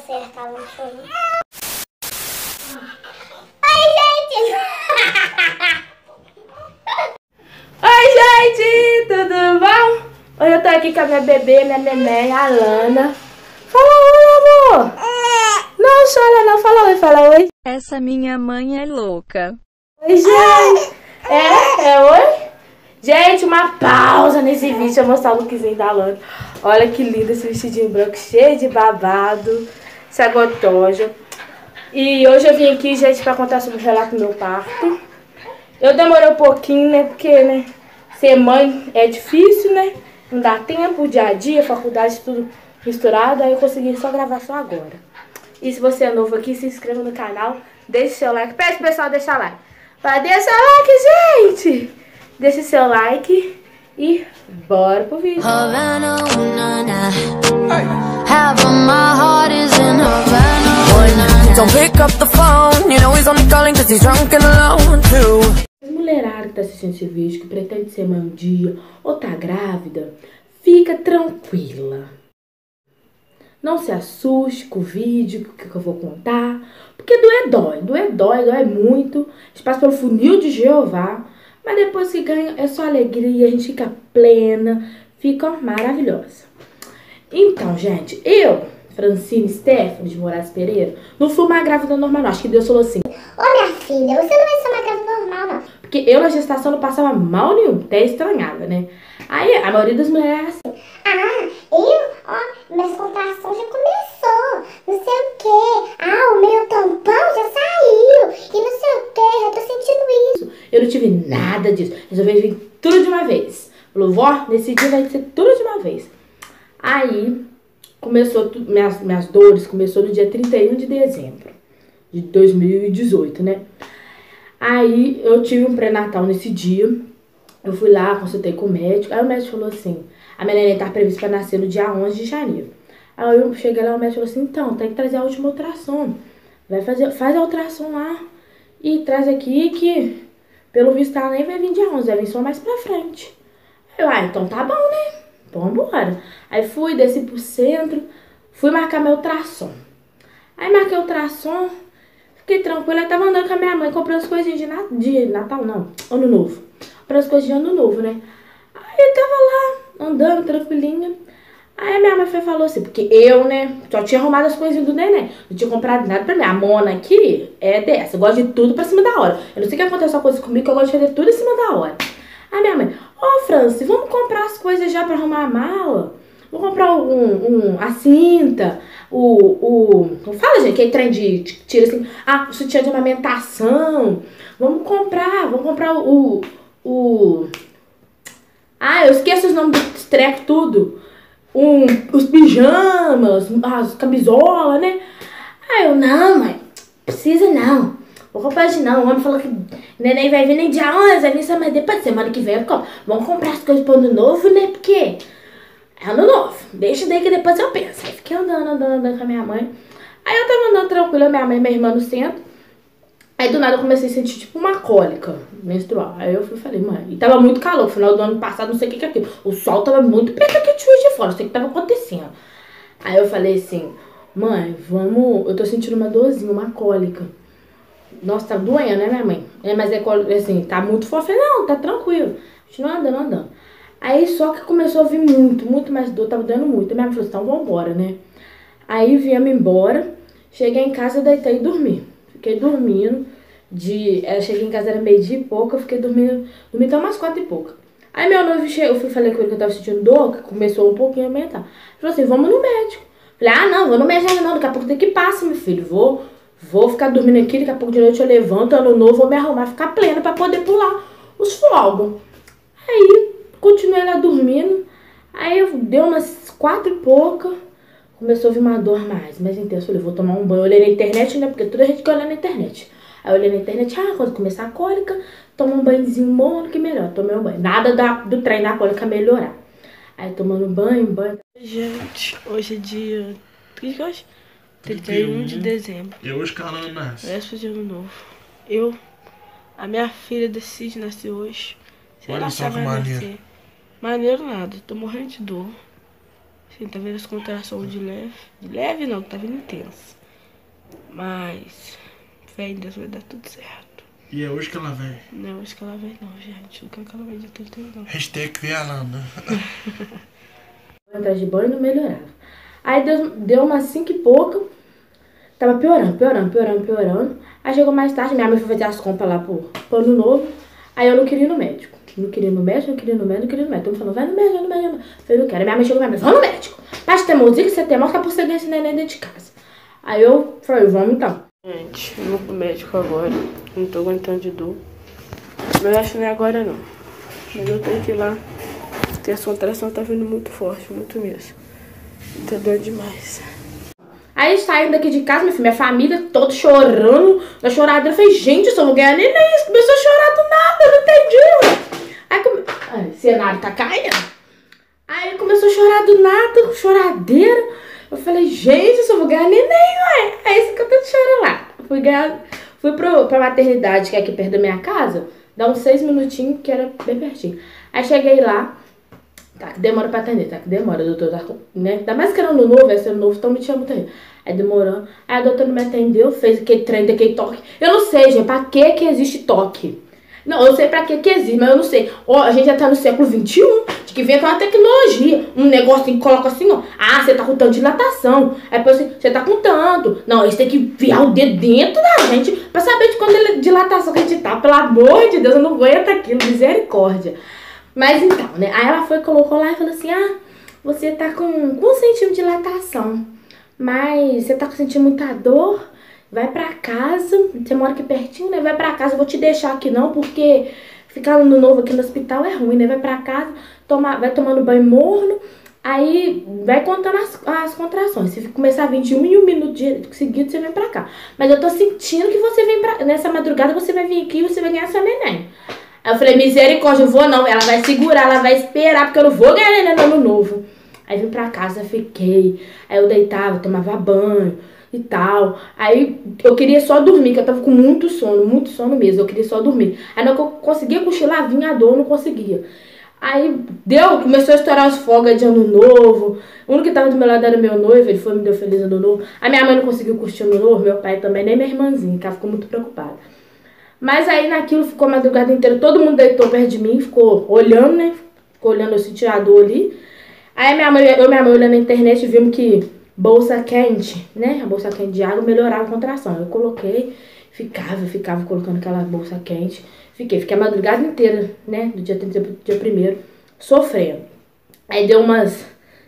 acertar o choro. Oi, gente! Oi, gente! Tudo bom? Hoje eu tô aqui com a minha bebê, minha neném, a Lana. Fala oi, amor! Não chora não, fala oi. Essa minha mãe é louca. Oi, gente! Oi? Gente, uma pausa nesse vídeo. Deixa eu mostrar o lookzinho da Lana. Olha que lindo esse vestidinho branco, cheio de babado. Essa gotoja. E hoje eu vim aqui, gente, pra contar sobre o relato do meu parto. Eu demorei um pouquinho, né? Porque, né? Ser mãe é difícil, né? Não dá tempo, dia a dia, faculdade, tudo misturado. Aí eu consegui só gravar só agora. E se você é novo aqui, se inscreva no canal. Deixe seu like. Pede pro pessoal deixar like. Vai, deixa like, gente! Deixe seu like e bora pro vídeo. Mulherada que tá assistindo esse vídeo, que pretende ser mãe um dia ou tá grávida, fica tranquila. Não se assuste com o vídeo que eu vou contar, porque dói muito. A gente passa pelo funil de Jeová, mas depois que ganha é só alegria, a gente fica plena, fica maravilhosa. Então, gente, eu, Francine Stephanie de Moraes Pereira, não fui uma grávida normal, não. Acho que Deus falou assim: Ô, minha filha, você não vai ser uma grávida normal, não. Porque eu na gestação não passava mal nenhum, até estranhava, né? Aí a maioria das mulheres é assim: minhas contrações já começou, não sei o quê. O meu tampão já saiu, e não sei o quê, já tô sentindo isso. Eu não tive nada disso, resolvi vir tudo de uma vez. Falou, vó, nesse dia vai ser tudo de uma vez. Aí, começou, minhas dores começou no dia 31 de dezembro de 2018, né? Aí, eu tive um pré-natal nesse dia. Eu fui lá, consultei com o médico. Aí o médico falou assim: a minha neném tá prevista pra nascer no dia 11 de janeiro. Aí eu cheguei lá, o médico falou assim: então, tem que trazer a última ultrassom. Faz a ultrassom lá e traz aqui que, pelo visto, ela nem vai vir dia 11, vai vir só mais pra frente. Eu, então tá bom, né? Vambora. Aí fui, desci pro centro, fui marcar meu ultrassom. Aí marquei o ultrassom, fiquei tranquila. Eu tava andando com a minha mãe, comprando as coisinhas de Natal, não, Ano Novo. Comprando as coisinhas de Ano Novo, né? Aí eu tava lá, andando, tranquilinha. Aí a minha mãe falou assim, porque eu, né, só tinha arrumado as coisinhas do neném. Não tinha comprado nada pra mim. A Mona aqui é dessa, gosta de tudo pra cima da hora. Eu não sei o que aconteceu uma coisa comigo, que eu gosto de fazer tudo em cima da hora. Aí minha mãe: Franci, vamos comprar as coisas já pra arrumar a mala? Vamos comprar a cinta, fala, gente, que trem de tira assim, o sutiã de amamentação. Vamos comprar eu esqueço os nomes dos trecos tudo. Os pijamas, as camisolas, né? Aí eu: não, mãe, precisa não. Vou comprar de não. O homem falou que neném vai vir nem dia 11, vai vir só mais depois, semana que vem eu compro. Vamos comprar as coisas pro Ano Novo, né? Porque é Ano Novo. Deixa daí que depois eu penso. Aí fiquei andando com a minha mãe. Aí eu tava andando tranquila, minha mãe e minha irmã no centro. Aí do nada eu comecei a sentir tipo uma cólica menstrual. Aí eu falei: mãe, e tava muito calor, final do ano passado, não sei o que é aquilo. O sol tava muito preto aqui de fora, não sei o que tava acontecendo. Aí eu falei assim: mãe, eu tô sentindo uma dorzinha, uma cólica. Nossa, tá doendo, né, minha mãe? Mas assim, tá muito forte. Eu falei: não, tá tranquilo. Continua andando. Aí só que começou a vir muito mais dor, tava doendo muito. Aí minha mãe falou: então vambora, né? Aí viemos embora, cheguei em casa, deitei e dormi. Fiquei dormindo, cheguei em casa, era 12:00 e pouco, eu fiquei dormi até umas 4:00 e pouco. Aí meu noivo chegou, falei com ele que eu tava sentindo dor, que começou um pouquinho a aumentar. Ele falou assim: vamos no médico. Falei: não, vou no médico não, daqui a pouco tem que passa, meu filho. Vou ficar dormindo aqui, daqui a pouco de noite eu levanto, Ano Novo, vou me arrumar, ficar plena pra poder pular os fogos. Aí, continuei lá dormindo, aí deu umas 4:00 e pouca, começou a vir uma dor mais intensa. Falei: vou tomar um banho. Eu olhei na internet, né, porque toda gente que olha na internet. Aí eu olhei na internet: quando começar a cólica, toma um banhozinho morno que melhor. Tomei um banho, nada do trem da cólica melhorar. Aí tomando banho. Gente, hoje é dia... que dia hoje? 31 de dezembro. E hoje que a Lana nasce? Véspera de Ano Novo. A minha filha decide nascer hoje. Olha só que maneiro. Maneiro nada, tô morrendo de dor. Assim, tá vendo as contrações de leve? De leve não, tá vindo intenso. Mas fé em Deus, vai dar tudo certo. E é hoje que ela vem? Não é hoje que ela vem não, gente. Não quero que ela venha dia 31 não. Hashtag vê a Lana. Atrás de banho não melhorava. Aí deu umas 5 e pouca. Tava piorando. Aí chegou mais tarde, minha mãe foi fazer as compras lá pro Ano Novo. Aí eu não queria ir no médico. Não queria ir no médico. Todo mundo falando, vai no médico. Eu falei, não quero. Aí minha mãe chegou e me falou, vamos no médico. Mas teimosia que você tem, mostra pra você ganhar esse neném dentro de casa. Aí eu falei, vamos então. Gente, eu vou pro médico agora. Não tô aguentando de dor. Mas acho que não é agora não. Mas eu tenho que ir lá. Porque a contração tá vindo muito forte, muito mesmo. Tá doendo demais. Aí saindo daqui de casa, minha família toda chorando, na choradeira. Eu falei, gente, eu só vou ganhar neném. Começou a chorar do nada, eu não entendi. Aí o cenário tá caindo. Aí ele começou a chorar do nada, choradeira. Eu falei, gente, eu só vou ganhar neném, ué. É isso que eu tô chorando lá. Fui pra maternidade, que é aqui perto da minha casa, dá uns 6 minutinhos, que era bem pertinho. Aí cheguei lá. Tá, que demora pra atender, tá? Que demora, doutor, tá, né? Ainda mais que era ano novo, esse ano novo, então me tinha muito aí. Aí demorando. Aí a doutora não me atendeu, fez aquele trem daquele toque. Eu não sei, gente, pra que existe toque? Não, eu sei pra que existe, mas eu não sei. Ó, a gente já tá no século XXI, de que vem com uma tecnologia. Um negocinho que coloca assim, ó. Ah, você tá com tanto de dilatação. Aí depois você tá com tanto. Não, eles têm que enfiar o dedo dentro da gente pra saber de quando dilatação que a gente tá. Pelo amor de Deus, eu não aguento aquilo, misericórdia. Mas então, né? Aí ela foi, colocou lá e falou assim, ah, você tá com 1 centímetro de dilatação, mas você tá sentindo muita dor, vai pra casa, você mora aqui pertinho, né? Vai pra casa, eu vou te deixar aqui não, porque ficar no novo aqui no hospital é ruim, né? Vai pra casa, vai tomando banho morno, aí vai contando as contrações. Se começar a vir de 1 em 1 minuto seguido, você vem pra cá. Mas eu tô sentindo que você vem nessa madrugada, você vai vir aqui e você vai ganhar seu neném. Aí eu falei, misericórdia, eu vou não. Ela vai segurar, ela vai esperar, porque eu não vou ganhar neném no ano novo. Aí vim pra casa, fiquei. Aí eu deitava, tomava banho e tal. Aí eu queria só dormir, que eu tava com muito sono mesmo. Eu queria só dormir. Aí não que eu conseguia cochilar, vinha a dor, eu não conseguia. Aí começou a estourar os fogos de ano novo. O único que tava do meu lado era meu noivo, ele foi me deu feliz ano novo. A minha mãe não conseguiu curtir ano novo, meu pai também, nem minha irmãzinha, que ela ficou muito preocupada. Mas aí naquilo ficou a madrugada inteira, todo mundo deitou perto de mim, ficou olhando, né? Ficou olhando, eu senti a dor ali. Aí minha mãe olhando na internet, vimos que bolsa quente, né? A bolsa quente de água melhorava a contração. Eu coloquei, ficava colocando aquela bolsa quente. Fiquei a madrugada inteira, né? Do dia 30 pro dia 1º, sofrendo. Aí deu umas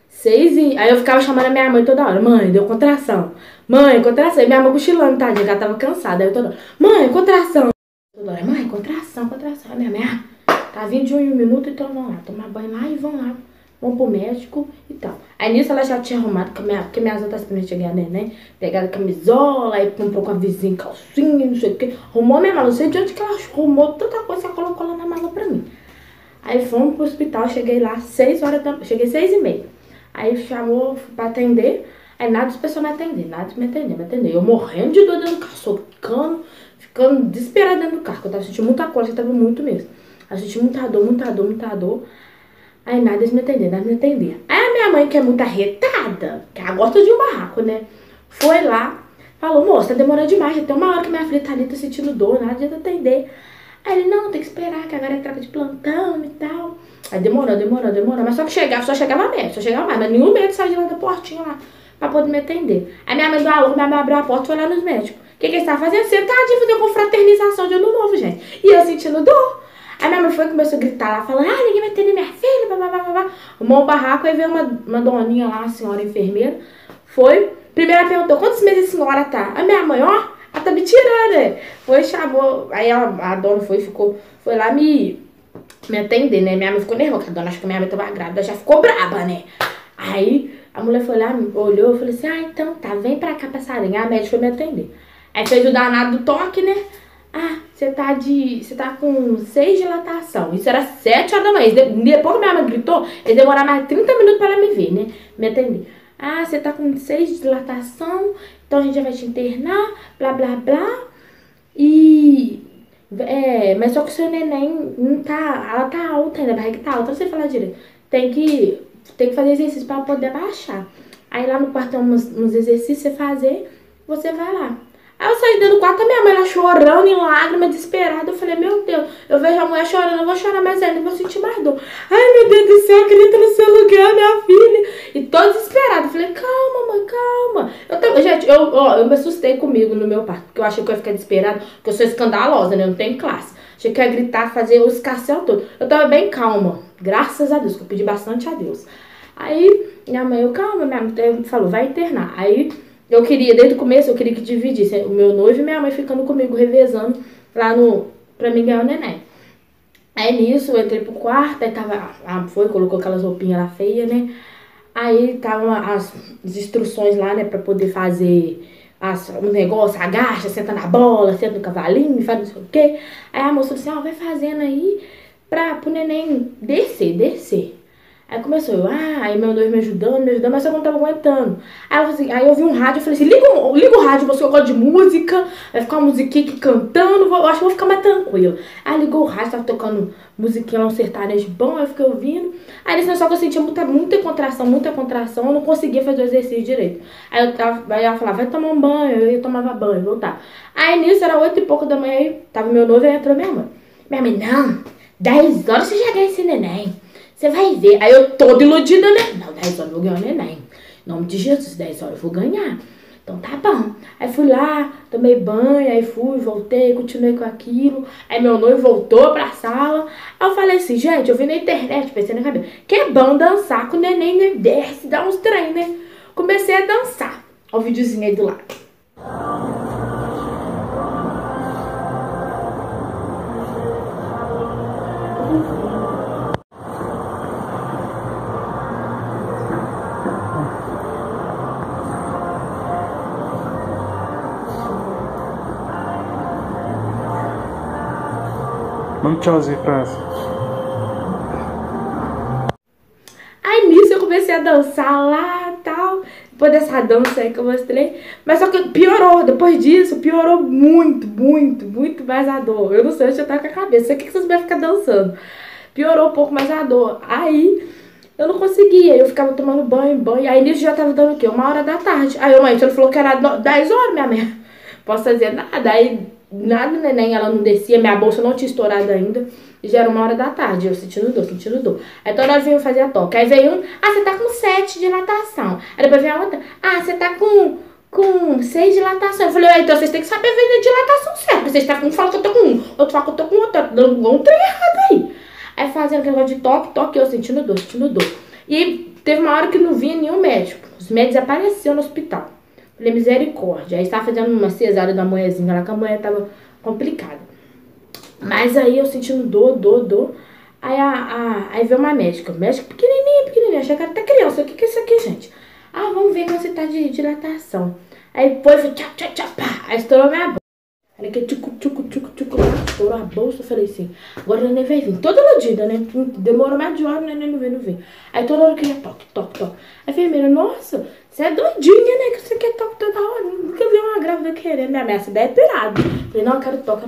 6 e... Aí eu ficava chamando a minha mãe toda hora. Mãe, deu contração. Mãe, contração. E minha mãe cochilando, tadinha, que ela tava cansada. Aí eu toda hora, mãe, contração. Toda hora, mãe, contração. Aí minha mãe, tá vindo de 1 em 1 minuto, então vamos lá. Tomar banho lá e vamos lá. Vamos pro médico e tal. Aí nisso ela já tinha arrumado, porque minhas outras primas chegaram, né? Pegaram a camisola, aí comprou com a vizinha calcinha, não sei o que. Arrumou minha mala, não sei de onde que ela arrumou tanta coisa que ela colocou lá na mala pra mim. Aí fomos pro hospital, cheguei lá 6 horas da... Cheguei 6h30. Aí chamou pra atender. Aí nada dos pessoal me atender, nada de me atender. Eu morrendo de dor dentro do carro, ficando desesperada dentro do carro. Eu tava sentindo muita coisa, eu tava muito mesmo. Eu senti muita dor. Aí nada de me atender, Aí a minha mãe, que é muito arretada, que ela gosta de um barraco, né? Foi lá, falou, moça, tá demorando demais, já tem uma hora que minha filha tá ali, tá sentindo dor, nada de atender. Aí ele, não, tem que esperar, que agora é troca de plantão e tal. Aí demorou, mas só chegava médico, mas nenhum médico saiu de lá da portinha lá, pra poder me atender. Aí minha mãe do alô, minha mãe abriu a porta e foi lá nos médicos. O que eles estavam fazendo? Sentadinho, fazendo confraternização de ano novo, gente. E eu sentindo dor. Aí minha mãe começou a gritar lá, falando, ninguém vai atender minha filha, blá. Arrumou um barraco, aí veio uma doninha lá, uma senhora enfermeira, foi, primeiro ela perguntou, quantos meses a senhora tá? A minha mãe, ó, ela tá me tirando, né? Foi, chamou, aí a dona foi lá me atender, né? Minha mãe ficou nervosa, porque a dona achou que minha mãe tava grávida, já ficou braba, né? Aí a mulher foi lá, me olhou, eu falei assim, então tá, vem pra cá, passarinha. A médica foi me atender. Aí fez o danado do toque, né? Você tá com 6 de dilatação. Isso era 7 horas da manhã. Depois que minha mãe gritou, eles demoraram mais 30 minutos pra ela me ver, né? Me atender. Você tá com 6 de dilatação, então a gente já vai te internar, blá. Mas só que o seu neném não tá, ela tá alta ainda, a barriga tá alta, não sei falar direito. Tem que tem que fazer exercício pra poder baixar. Aí lá no quarto tem uns exercícios pra você fazer, você vai lá. Aí eu saí dentro do quarto, a minha mãe lá chorando em lágrimas, desesperada. Eu falei, meu Deus, eu vejo a mulher chorando, eu vou chorar mais ainda, vou sentir mais dor. Ai, meu Deus do céu, acredita no seu lugar, minha filha. E tô desesperada. Eu falei, calma, mãe, calma. Gente, eu me assustei comigo no meu parto, porque eu achei que eu ia ficar desesperada, porque eu sou escandalosa, né? Eu não tenho classe. Achei que eu ia gritar, fazer os escarcel todo. Eu tava bem calma, graças a Deus, que eu pedi bastante a Deus. Aí, minha mãe, calma, minha mãe falou, vai internar. Aí, eu queria, desde o começo, eu queria que dividisse o meu noivo e minha mãe ficando comigo, revezando lá pra mim ganhar o neném. Aí, nisso, eu entrei pro quarto, aí tava, colocou aquelas roupinhas lá feias, né? Aí, tava as instruções lá, né, pra poder fazer um negócio, agacha, senta na bola, senta no cavalinho, faz não sei o quê. Aí, a moça disse, vai fazendo aí pro neném descer. Aí começou, aí meu noivo me ajudando, mas eu não tava aguentando. Aí ela falou assim, aí eu vi um rádio, eu falei assim, liga o rádio, você gosta de música, vai ficar uma musiquinha aqui cantando, eu acho que vou ficar mais tranquila. Aí ligou o rádio, tava tocando musiquinha, um sertanejo bom, aí eu fiquei ouvindo. Aí nesse só que eu sentia muita contração, eu não conseguia fazer o exercício direito. Aí ela falava, vai tomar um banho, eu tomava banho, voltar. Aí nisso era 8 e pouco da manhã, aí tava meu noivo e entrou minha mãe. Minha mãe, não, 10 horas você já ganha esse neném. Você vai ver. Aí eu toda iludida, né? Não, 10 horas eu vou ganhar o neném. Em nome de Jesus, 10 horas eu vou ganhar. Então tá bom. Aí fui lá, tomei banho, aí voltei, continuei com aquilo. Aí meu noivo voltou pra sala. Aí eu falei assim, gente, eu vi na internet, pensei na cabeça, que é bom dançar com o neném, né? Desce, dá uns trem, né? Comecei a dançar. Olha o videozinho aí do lado. Manda um tchauzinho pra essa. Aí nisso eu comecei a dançar lá e tal. Depois dessa dança aí que eu mostrei. Mas só que piorou. Depois disso, piorou muito mais a dor. Eu não sei onde eu tava com a cabeça. Sei que vocês vão ficar dançando. Piorou um pouco mais a dor. Aí eu não conseguia. Eu ficava tomando banho. Aí nisso já tava dando o quê? 1h da tarde. Aí a mãe, você falou que era 10 horas, minha mãe. Posso fazer nada. Aí nada, neném, ela não descia. Minha bolsa não tinha estourado ainda. E já era 1h da tarde, eu sentindo dor. Aí toda hora veio fazer a toca. Aí veio um, você tá com 7 de natação. Aí depois veio a outra, você tá com 6 de dilatação. Eu falei, então vocês têm que saber ver de dilatação certo. Vocês tá com um, fala que eu tô com um, outro fala que eu tô com outro, dando um trem errado aí. Aí fazendo aquele negócio de toque, eu sentindo dor. E teve uma hora que não vinha nenhum médico. Os médicos apareceram no hospital. Falei, misericórdia. Aí estava fazendo uma cesárea da mulherzinha lá, que a mulher tava complicada. Mas aí eu sentindo dor. Aí veio uma médica pequenininha, achei que era até criança. O que é isso aqui, gente? Vamos ver como você tá de dilatação. Aí depois foi tchá, pá. Aí estourou minha bolsa. Aí que tchucu, estourou a bolsa. Eu falei assim, agora o neném vai vir. Toda iludida, né? Demorou mais de hora, o neném não vem. Aí toda hora eu queria toque. A enfermeira, nossa, você é doidinha, né? Que você quer toque toda hora. Nunca vi uma grávida querendo. Minha essa ideia é pirada. Falei, não, eu quero toque.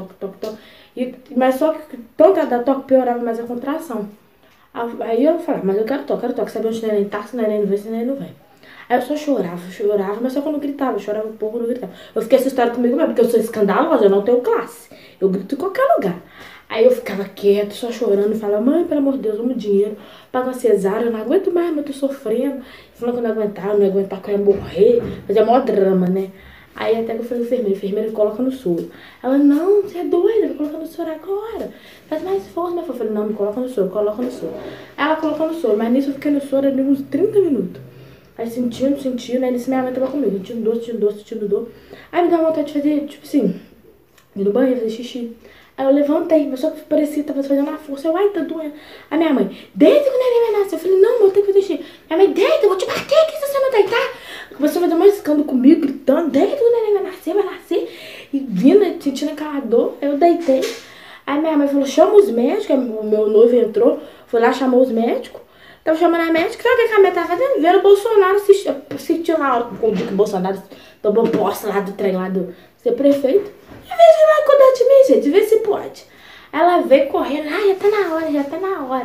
Mas só que tanto a dar toque piorava mais a contração. Aí eu falei, mas eu quero toque. Sabe onde o neném tá? Se o neném não vem, se o neném não vem. Aí eu só chorava, mas só que eu não gritava. Eu chorava um pouco, não gritava. Eu fiquei assustada comigo mesmo, porque eu sou escandalosa, eu não tenho classe. Eu grito em qualquer lugar. Aí eu ficava quieta, só chorando, e falava, mãe, pelo amor de Deus, dá-me dinheiro. Paga uma cesárea, eu não aguento mais, mas eu tô sofrendo. Falando que eu não ia aguentar, que eu ia morrer. Mas é maior drama, né? Aí até que eu falei, enfermeira, coloca no soro. Ela, não, você é doida, vou colocar no soro agora. Faz mais força, minha filha. Eu falei, não, me coloca no soro. Ela colocou no soro, mas nisso eu fiquei no soro ali uns 30 minutos. Aí sentindo, né? Nisso minha mãe tava comigo, sentindo dor. Aí me deu uma vontade de fazer, tipo assim, ir no banheiro, fazer xixi. Aí eu levantei, mas só que parecia que tava fazendo uma força. Eu, tá doendo. Aí minha mãe, deita que o neném vai nascer. Eu falei, não, eu tenho que fazer xixi. Minha mãe, deita, eu vou te bater aqui se você não deitar. Começou a fazer mais escândalo comigo, gritando, deita que o neném vai nascer. E vindo, sentindo aquela dor, eu deitei. Aí minha mãe falou, chama os médicos. Aí o meu noivo entrou, foi lá, chamou os médicos. Tava chamando a médica, sabe o que a mãe tava fazendo? Vendo o Bolsonaro assistiu na hora que o Bolsonaro tomou posse lá do trem lá do ser prefeito. Em vez de lá cuidar de mim, gente, vê se pode. Ela veio correndo, já tá na hora.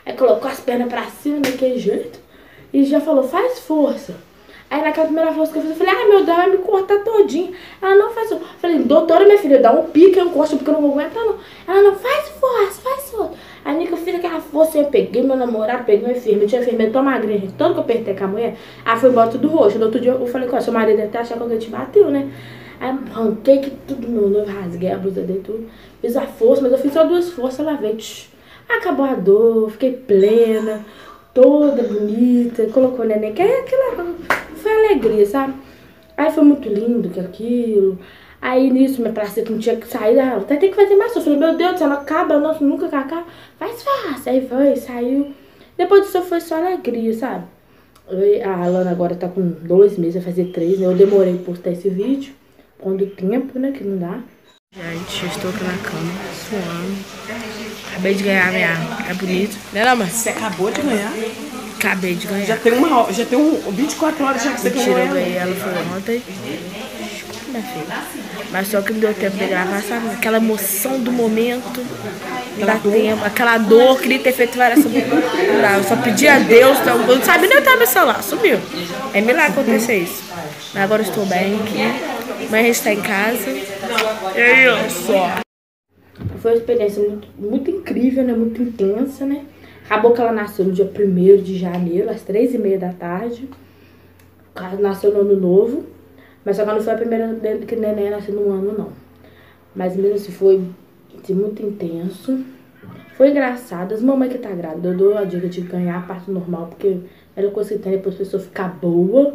Aí colocou as pernas pra cima, daquele jeito. E já falou, faz força. Aí naquela primeira força que eu fiz, eu falei, ai meu Deus, vai me cortar todinho. Ela não faz força. Eu falei, doutora, minha filha, dá um pique, eu encosto porque eu não vou aguentar não. Ela não, faz força, faz força. Aí que eu fiz aquela força, eu peguei meu namorado, peguei minha enfermeira, tinha enfermeira tão magrinha, gente. Todo que eu apertei com a mulher, ela foi embora tudo roxo. No outro dia eu falei, seu marido deve até achar que alguém te bateu, né? Aí arranquei que tudo meu noivo, rasguei a blusa dele, tudo. Fiz a força, mas eu fiz só 2 forças, ela veio. Acabou a dor, fiquei plena, toda bonita, colocou o neném, que é aquela, foi alegria, sabe? Aí foi muito lindo que aquilo. Aí nisso, minha placenta não tinha que sair, até tem que fazer mais. Eu falei, meu Deus, se ela acaba, nossa, nunca acaba, faz fácil. Aí foi, saiu. Depois disso foi só alegria, sabe? A Alana agora tá com 2 meses, vai fazer 3, né? Eu demorei pra postar esse vídeo, quando o tempo, né, que não dá. Gente, eu estou aqui na cama, suando. Acabei de ganhar minha... É bonito. Né, não, mas Você acabou de ganhar? acabei de ganhar. Já tem 24 horas já que você ganhou. Mentira, eu ganhei ela, foi ontem. Minha filha. Mas só que não deu tempo de gravar, sabe? Aquela emoção do momento. Não dá tempo. Aquela dor, queria ter feito várias... Eu só pedi a Deus, então, eu não sabia nem onde estava meu celular, sumiu. É milagre acontecer isso. Mas agora eu estou bem aqui. Amanhã a gente está em casa. É isso. Foi uma experiência muito incrível, né? Muito intensa, né? Acabou que ela nasceu no dia 1º de janeiro, às 3h30 da tarde. Ela nasceu no ano novo. Mas só que não foi a primeira que neném nasceu no ano, não. Mas mesmo assim, foi assim, muito intenso. Foi engraçado. As mamães que tá grávida, eu dou a dica de ganhar a parte normal, porque é uma coisa que tem depois a pessoa ficar boa.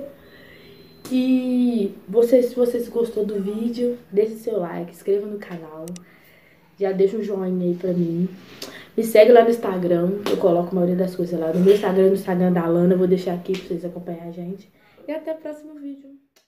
E se vocês gostou do vídeo, deixe seu like, inscreva no canal. Já deixa um joinha aí pra mim. Me segue lá no Instagram, eu coloco a maioria das coisas lá. No meu Instagram e no Instagram da Alana, eu vou deixar aqui pra vocês acompanharem a gente. E até o próximo vídeo.